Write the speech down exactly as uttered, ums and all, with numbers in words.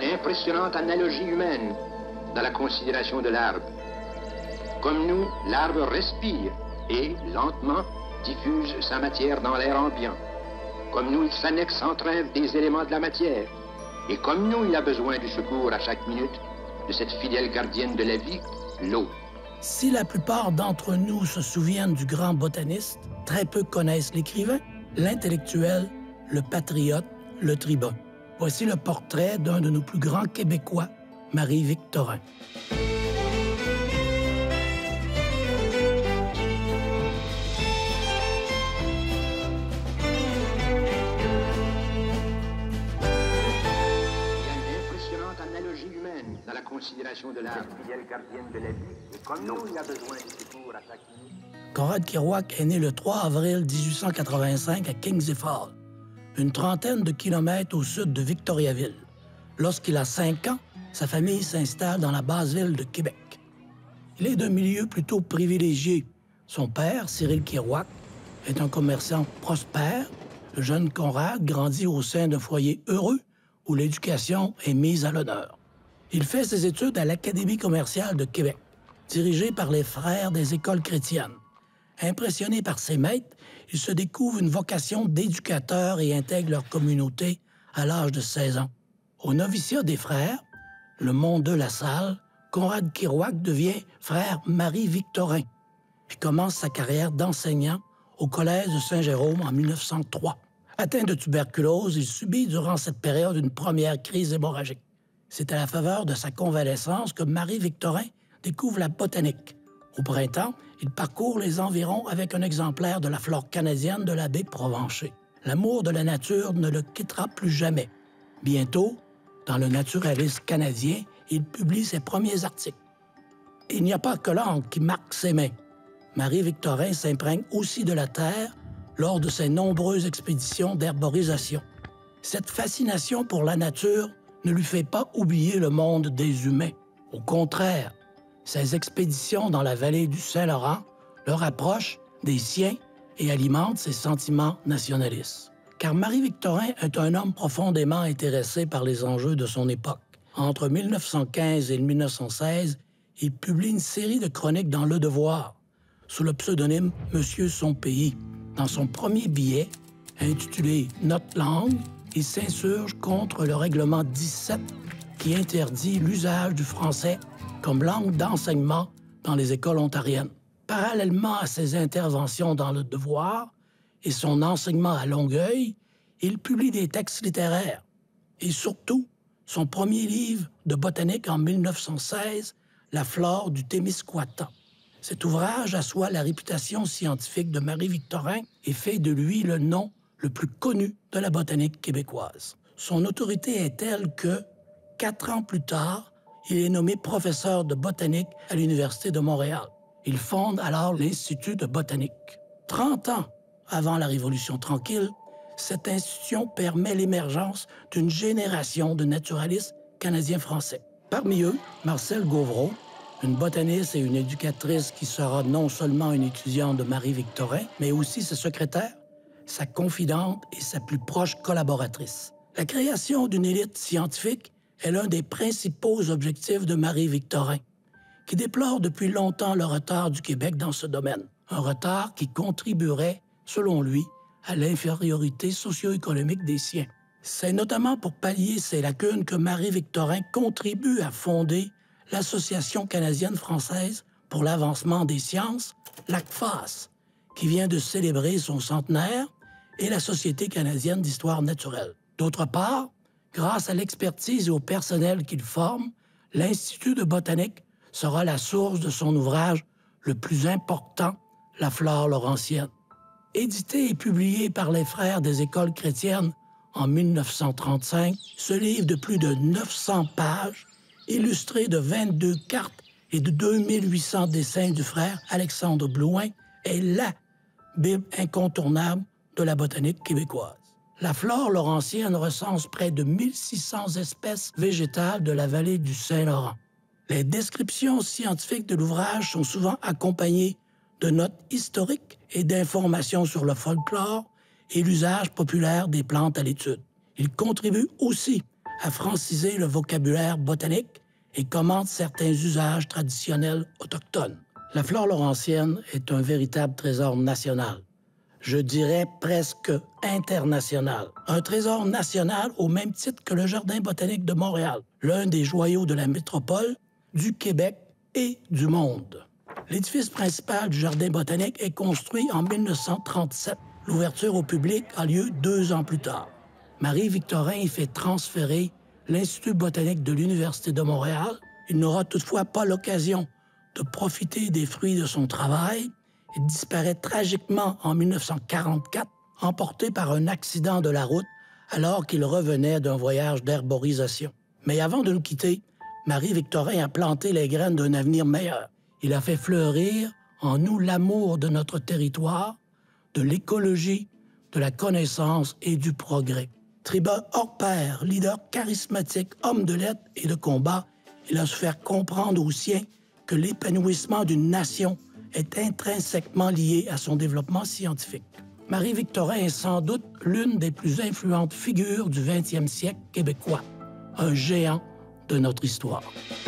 une impressionnante analogie humaine dans la considération de l'arbre. Comme nous, l'arbre respire et, lentement, diffuse sa matière dans l'air ambiant. Comme nous, il s'annexe sans trêve des éléments de la matière. Et comme nous, il a besoin du secours à chaque minute de cette fidèle gardienne de la vie, l'eau. Si la plupart d'entre nous se souviennent du grand botaniste, très peu connaissent l'écrivain, l'intellectuel, le patriote, le tribun. Voici le portrait d'un de nos plus grands Québécois, Marie-Victorin. Dans la considération de l'arbre, fidèle gardienne de la vie, et comme nous, il a besoin du secours à chaque minute. Conrad Kerouac est né le trois avril mille huit cent quatre-vingt-cinq à Kingsley Falls, une trentaine de kilomètres au sud de Victoriaville. Lorsqu'il a cinq ans, sa famille s'installe dans la basse ville de Québec. Il est d'un milieu plutôt privilégié. Son père, Cyril Kerouac, est un commerçant prospère. Le jeune Conrad grandit au sein d'un foyer heureux où l'éducation est mise à l'honneur. Il fait ses études à l'Académie commerciale de Québec, dirigée par les frères des écoles chrétiennes. Impressionné par ses maîtres, il se découvre une vocation d'éducateur et intègre leur communauté à l'âge de seize ans. Au noviciat des frères, le Mont de la Salle, Conrad Kerouac devient frère Marie-Victorin, puis commence sa carrière d'enseignant au Collège de Saint-Jérôme en mille neuf cent trois. Atteint de tuberculose, il subit durant cette période une première crise hémorragique. C'est à la faveur de sa convalescence que Marie-Victorin découvre la botanique. Au printemps, il parcourt les environs avec un exemplaire de la flore canadienne de la baie Provencher. L'amour de la nature ne le quittera plus jamais. Bientôt, dans le Naturaliste canadien, il publie ses premiers articles. Il n'y a pas que l'encre qui marque ses mains. Marie-Victorin s'imprègne aussi de la terre lors de ses nombreuses expéditions d'herborisation. Cette fascination pour la nature ne lui fait pas oublier le monde des humains. Au contraire, ses expéditions dans la vallée du Saint-Laurent le rapprochent des siens et alimentent ses sentiments nationalistes. Car Marie-Victorin est un homme profondément intéressé par les enjeux de son époque. Entre mille neuf cent quinze et mille neuf cent seize, il publie une série de chroniques dans Le Devoir, sous le pseudonyme Monsieur son pays. Dans son premier billet, intitulé « Notre langue », il s'insurge contre le règlement dix-sept qui interdit l'usage du français comme langue d'enseignement dans les écoles ontariennes. Parallèlement à ses interventions dans Le Devoir et son enseignement à Longueuil, il publie des textes littéraires et surtout son premier livre de botanique en mille neuf cent seize, La flore du Témiscouata. Cet ouvrage assoit la réputation scientifique de Marie-Victorin et fait de lui le nom le plus connu de la botanique québécoise. Son autorité est telle que, quatre ans plus tard, il est nommé professeur de botanique à l'Université de Montréal. Il fonde alors l'Institut de botanique. Trente ans avant la Révolution tranquille, cette institution permet l'émergence d'une génération de naturalistes canadiens-français. Parmi eux, Marcel Gauvreau, une botaniste et une éducatrice qui sera non seulement une étudiante de Marie-Victorin, mais aussi sa secrétaire, sa confidente et sa plus proche collaboratrice. La création d'une élite scientifique est l'un des principaux objectifs de Marie-Victorin, qui déplore depuis longtemps le retard du Québec dans ce domaine. Un retard qui contribuerait, selon lui, à l'infériorité socio-économique des siens. C'est notamment pour pallier ces lacunes que Marie-Victorin contribue à fonder l'Association canadienne-française pour l'avancement des sciences, l'A C F A S, qui vient de célébrer son centenaire, et la Société canadienne d'histoire naturelle. D'autre part, grâce à l'expertise et au personnel qu'il forme, l'Institut de botanique sera la source de son ouvrage le plus important, La flore laurentienne. Édité et publié par les frères des écoles chrétiennes en mille neuf cent trente-cinq, ce livre de plus de neuf cents pages, illustré de vingt-deux cartes et de deux mille huit cents dessins du frère Alexandre Blouin, est la Bible incontournable de la botanique québécoise. La flore laurentienne recense près de mille six cents espèces végétales de la vallée du Saint-Laurent. Les descriptions scientifiques de l'ouvrage sont souvent accompagnées de notes historiques et d'informations sur le folklore et l'usage populaire des plantes à l'étude. Il contribue aussi a francisé le vocabulaire botanique et commente certains usages traditionnels autochtones. La flore laurentienne est un véritable trésor national. Je dirais presque international. Un trésor national au même titre que le Jardin botanique de Montréal, l'un des joyaux de la métropole, du Québec et du monde. L'édifice principal du Jardin botanique est construit en mille neuf cent trente-sept. L'ouverture au public a lieu deux ans plus tard. Marie-Victorin y fait transférer l'Institut botanique de l'Université de Montréal. Il n'aura toutefois pas l'occasion de profiter des fruits de son travail et disparaît tragiquement en mille neuf cent quarante-quatre, emporté par un accident de la route alors qu'il revenait d'un voyage d'herborisation. Mais avant de nous quitter, Marie-Victorin a planté les graines d'un avenir meilleur. Il a fait fleurir en nous l'amour de notre territoire, de l'écologie, de la connaissance et du progrès. Tribun hors pair, leader charismatique, homme de lettres et de combat, il a su faire comprendre aux siens que l'épanouissement d'une nation est intrinsèquement lié à son développement scientifique. Marie-Victorin est sans doute l'une des plus influentes figures du vingtième siècle québécois, un géant de notre histoire.